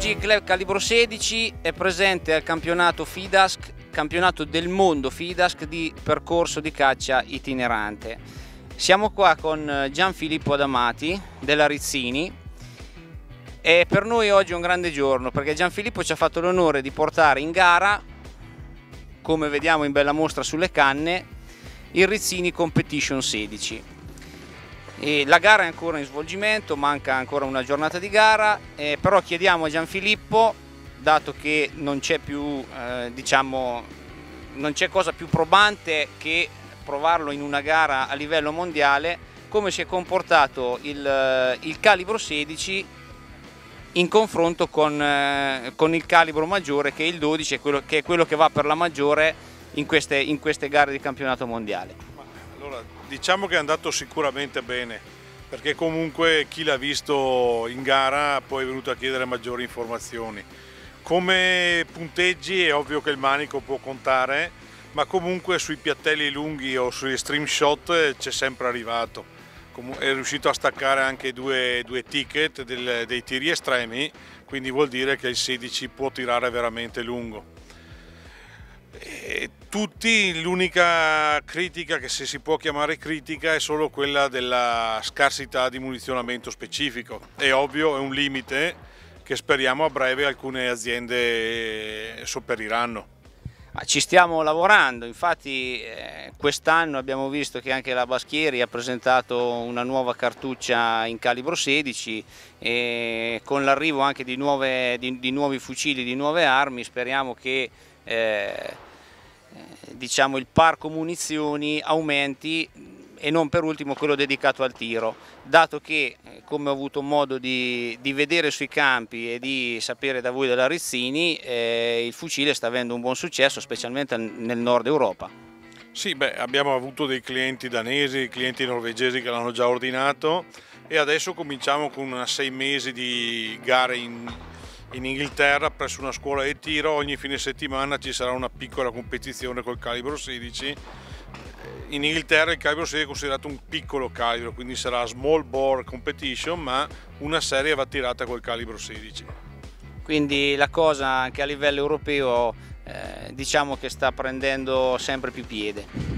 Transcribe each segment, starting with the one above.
Oggi il club calibro 16 è presente al campionato FIDASC, campionato del mondo FIDASC di percorso di caccia itinerante. Siamo qua con Gianfilippo Adamati della Rizzini e per noi oggi è un grande giorno perché Gianfilippo ci ha fatto l'onore di portare in gara, come vediamo in bella mostra sulle canne, il Rizzini Competition 16. E la gara è ancora in svolgimento, manca ancora una giornata di gara, però chiediamo a Gianfilippo, dato che non c'è più, non c'è cosa più probante che provarlo in una gara a livello mondiale, come si è comportato il calibro 16 in confronto con il calibro maggiore, che è il 12, che è quello che va per la maggiore in queste gare di campionato mondiale. Allora, diciamo che è andato sicuramente bene, perché comunque chi l'ha visto in gara poi è venuto a chiedere maggiori informazioni. Come punteggi è ovvio che il manico può contare, ma comunque sui piattelli lunghi o sui stream shot c'è sempre arrivato. È riuscito a staccare anche due ticket dei tiri estremi, quindi vuol dire che il 16 può tirare veramente lungo. L'unica critica, che se si può chiamare critica, è solo quella della scarsità di munizionamento specifico. È ovvio, è un limite che speriamo a breve alcune aziende sopperiranno. Ci stiamo lavorando, infatti quest'anno abbiamo visto che anche la Baschieri ha presentato una nuova cartuccia in calibro 16 e con l'arrivo anche di nuovi fucili, di nuove armi, speriamo che diciamo il parco munizioni aumenti, e non per ultimo quello dedicato al tiro, dato che, come ho avuto modo di vedere sui campi e di sapere da voi della Rizzini, il fucile sta avendo un buon successo, specialmente nel nord Europa. Sì, abbiamo avuto dei clienti danesi, clienti norvegesi che l'hanno già ordinato, e adesso cominciamo con 6 mesi di gare in Inghilterra presso una scuola di tiro. Ogni fine settimana ci sarà una piccola competizione col calibro 16. In Inghilterra il calibro 16 è considerato un piccolo calibro, quindi sarà small bore competition, ma una serie va tirata col calibro 16. Quindi la cosa anche a livello europeo diciamo che sta prendendo sempre più piede.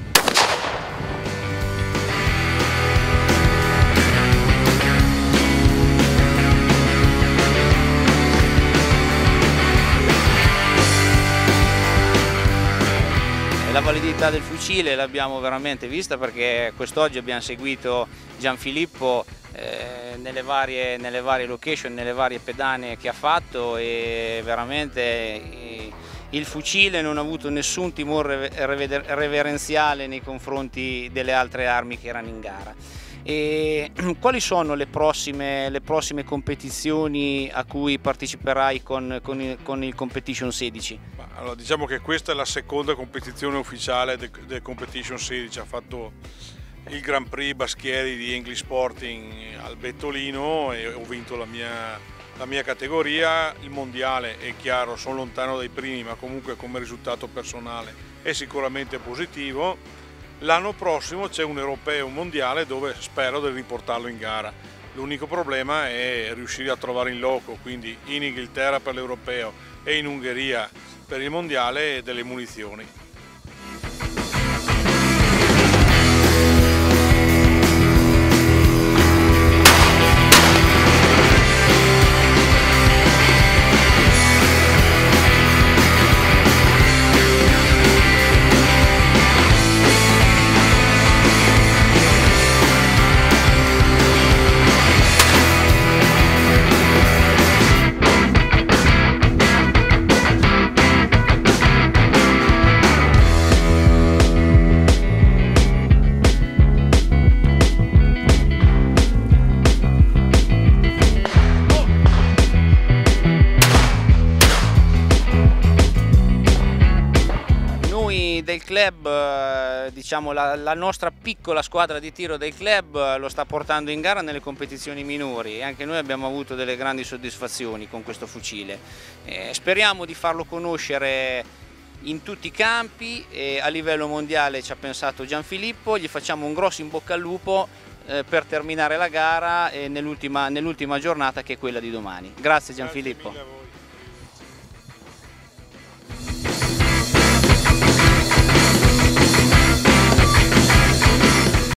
La validità del fucile l'abbiamo veramente vista, perché quest'oggi abbiamo seguito Gianfilippo nelle varie location, nelle varie pedane che ha fatto, e veramente il fucile non ha avuto nessun timore reverenziale nei confronti delle altre armi che erano in gara. E quali sono le prossime competizioni a cui parteciperai con il Competition 16? Allora, diciamo che questa è la seconda competizione ufficiale del Competition 16. Ha fatto il Grand Prix Baschieri di English Sporting al Bettolino e ho vinto la mia categoria. Il mondiale, è chiaro, sono lontano dai primi, ma comunque come risultato personale è sicuramente positivo. L'anno prossimo c'è un europeo e un mondiale dove spero di riportarlo in gara. L'unico problema è riuscire a trovare in loco, quindi in Inghilterra per l'europeo e in Ungheria per il mondiale, delle munizioni. Del club, diciamo la nostra piccola squadra di tiro del club lo sta portando in gara nelle competizioni minori, e anche noi abbiamo avuto delle grandi soddisfazioni con questo fucile. Speriamo di farlo conoscere in tutti i campi, e a livello mondiale ci ha pensato Gianfilippo. Gli facciamo un grosso in bocca al lupo per terminare la gara e nell'ultima giornata che è quella di domani. Grazie Gianfilippo. Grazie mille a voi.